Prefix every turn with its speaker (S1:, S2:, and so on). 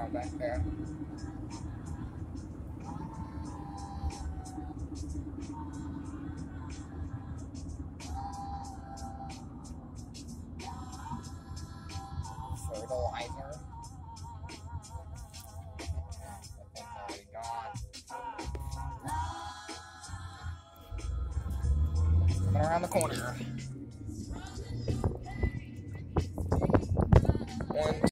S1: out back there. Fertilizer. That thing's already gone. Coming around the corner. 1,